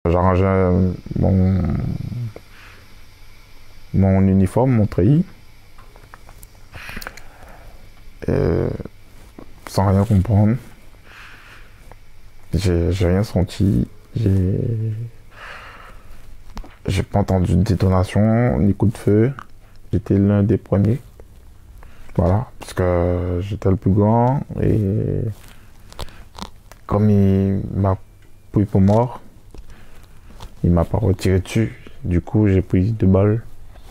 J'arrangeais mon uniforme, mon treillis, et sans rien comprendre. J'ai rien senti. J'ai pas entendu de détonation ni coup de feu. J'étais l'un des premiers. Voilà, parce que j'étais le plus grand et comme il m'a pris pour mort, il m'a pas retiré dessus. Du coup, j'ai pris 2 balles.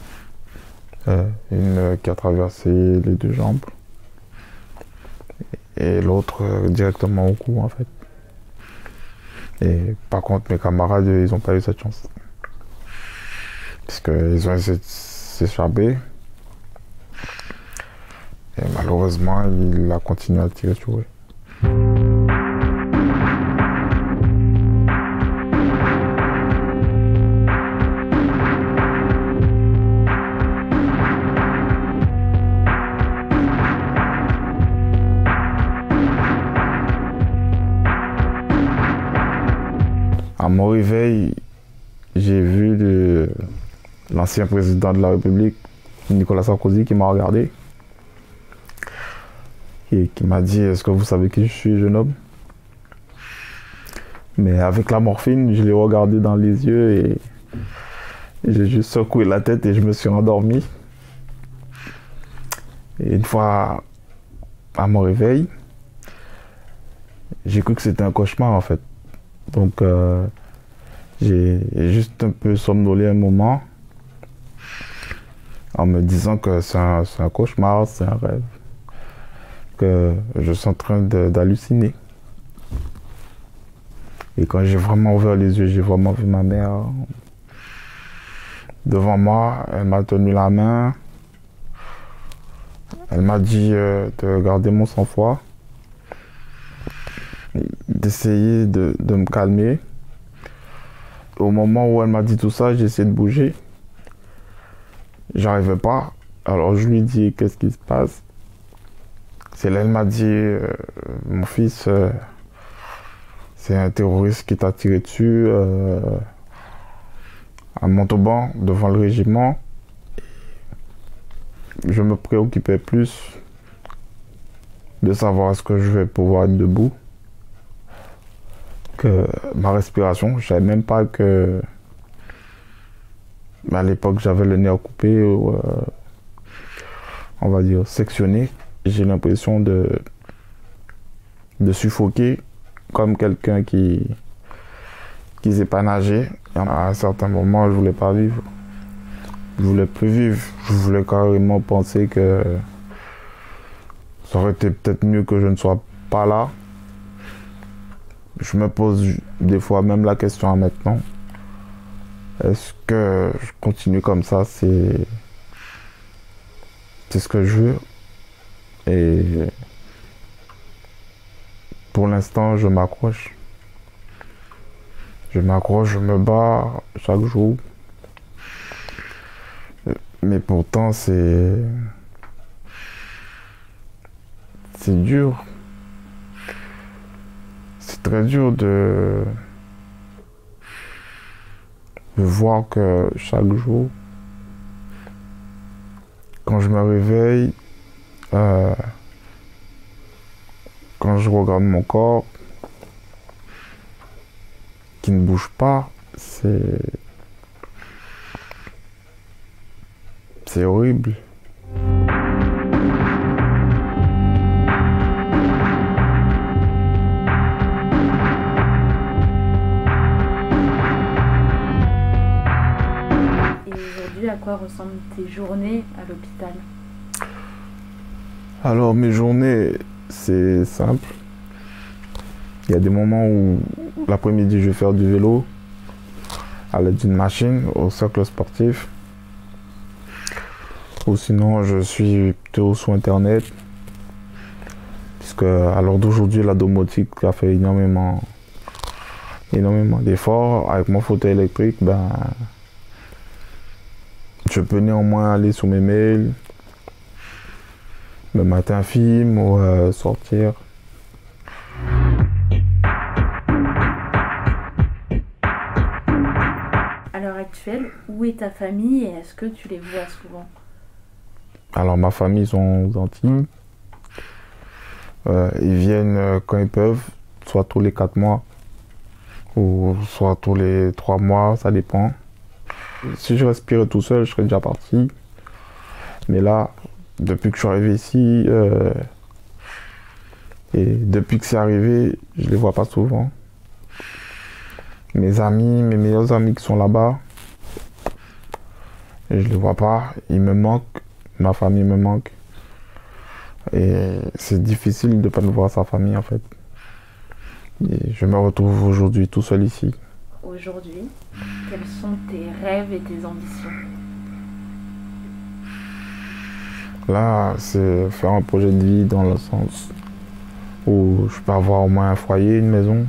Une qui a traversé les 2 jambes et l'autre directement au cou en fait. Et par contre, mes camarades, ils ont pas eu cette chance. Parce qu'ils ont essayé de s'échapper. Et malheureusement, il a continué à tirer sur eux. À mon réveil, j'ai vu l'ancien président de la République, Nicolas Sarkozy, qui m'a regardé et qui m'a dit: est-ce que vous savez qui je suis, jeune homme? Mais avec la morphine, je l'ai regardé dans les yeux et j'ai juste secoué la tête et je me suis endormi. Et une fois à mon réveil, j'ai cru que c'était un cauchemar en fait. Donc j'ai juste un peu somnolé un moment en me disant que c'est un cauchemar, c'est un rêve, que je suis en train d'halluciner. Et quand j'ai vraiment ouvert les yeux, j'ai vraiment vu ma mère devant moi. Elle m'a tenu la main. Elle m'a dit de garder mon sang-froid, d'essayer de me calmer. Au moment où elle m'a dit tout ça, j'ai essayé de bouger. J'arrivais pas. Alors je lui dis: qu'est-ce qui se passe? C'est là elle m'a dit: mon fils, c'est un terroriste qui t'a tiré dessus à Montauban devant le régiment. Je me préoccupais plus de savoir est-ce que je vais pouvoir être debout que ma respiration. Je savais même pas que à l'époque j'avais le nerf coupé ou on va dire sectionné. J'ai l'impression de suffoquer comme quelqu'un qui sait pas nager. À un certain moment, je voulais pas vivre. Je voulais plus vivre. Je voulais carrément penser que ça aurait été peut-être mieux que je ne sois pas là. Je me pose des fois même la question maintenant. Est-ce que je continue comme ça? C'est ce que je veux. Et pour l'instant, je m'accroche. Je m'accroche, je me bats chaque jour. Mais pourtant, c'est dur. C'est très dur de voir que chaque jour, quand je me réveille, quand je regarde mon corps qui ne bouge pas, c'est horrible. Et aujourd'hui, à quoi ressemblent tes journées à l'hôpital? Alors mes journées, c'est simple. Il y a des moments où l'après-midi je vais faire du vélo à l'aide d'une machine au cercle sportif. Ou sinon je suis plutôt sur internet. Puisque à l'heure d'aujourd'hui la domotique a fait énormément d'efforts. Avec mon fauteuil électrique, je peux néanmoins aller sur mes mails, me mater un film ou sortir. À l'heure actuelle, où est ta famille et est-ce que tu les vois souvent? Alors ma famille ils sont aux Antilles. Ils viennent quand ils peuvent, soit tous les 4 mois ou soit tous les 3 mois, ça dépend. Si je respirais tout seul, je serais déjà parti. Mais là, depuis que je suis arrivé ici, et depuis que c'est arrivé, je les vois pas souvent. Mes amis, mes meilleurs amis qui sont là-bas, je les vois pas. Ils me manquent, ma famille me manque. Et c'est difficile de ne pas voir sa famille en fait. Et je me retrouve aujourd'hui tout seul ici. Aujourd'hui, quels sont tes rêves et tes ambitions? Là, c'est faire un projet de vie dans le sens où je peux avoir au moins un foyer, une maison,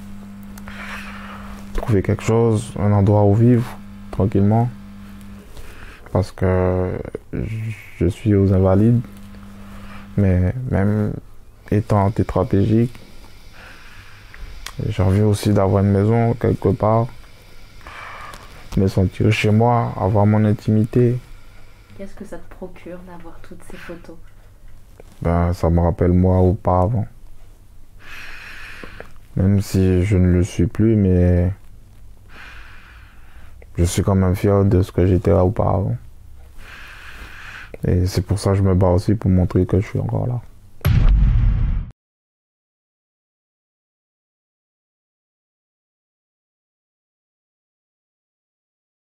trouver quelque chose, un endroit où vivre tranquillement. Parce que je suis aux Invalides, mais même étant tétraplégique, j'ai envie aussi d'avoir une maison quelque part, me sentir chez moi, avoir mon intimité. Qu'est-ce que ça te procure d'avoir toutes ces photos? Ben, ça me rappelle moi auparavant. Même si je ne le suis plus, mais je suis quand même fier de ce que j'étais là auparavant. Et c'est pour ça que je me bats aussi pour montrer que je suis encore là.